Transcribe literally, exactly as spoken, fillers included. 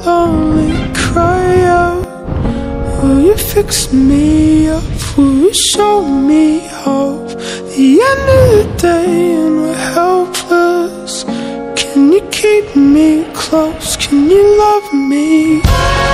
lonely, cry out. Will you fix me up? Will you show me hope? The end of the day and we're helpless. Can you keep me close? Can you love me?